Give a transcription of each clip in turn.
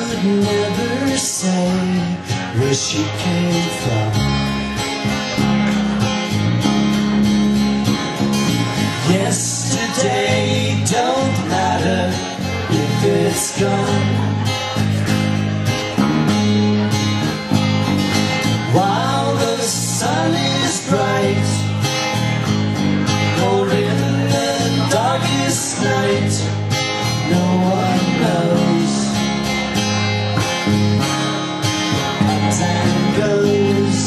could never say where she came from. Yesterday don't matter if it's gone. While the sun is bright, or in the darkest night, no one knows. Comes and goes.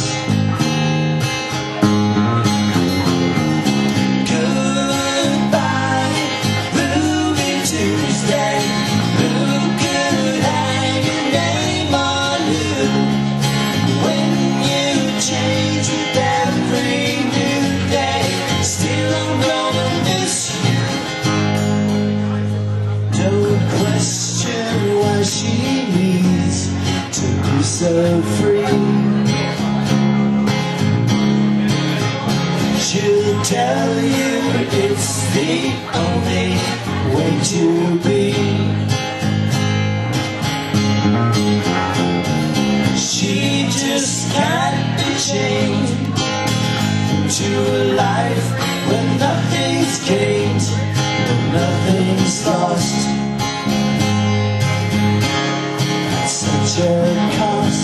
Goodbye, Ruby Tuesday. Who could hang a name on you when you change with every new day? Still I'm gonna miss you. Don't question why she needs to be so free. She'll tell you it's the only way to be. She just can't be chained to a life where nothing's gained and nothing's lost. At such a cost.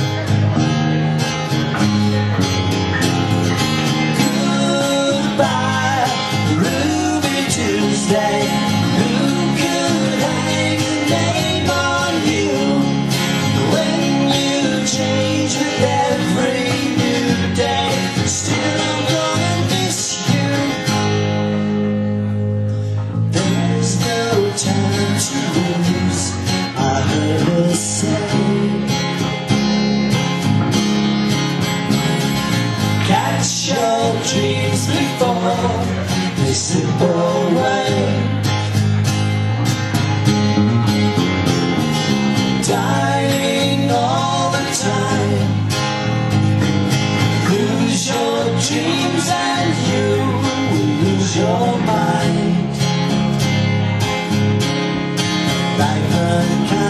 Goodbye, Ruby Tuesday. Who could hang a name on you when you change with every new day? Still I'm gonna miss you. There's no time to lose, I heard her say. Catch your dreams before they slip away. Dying all the time. Lose your dreams and you will lose your mind. Like unkind.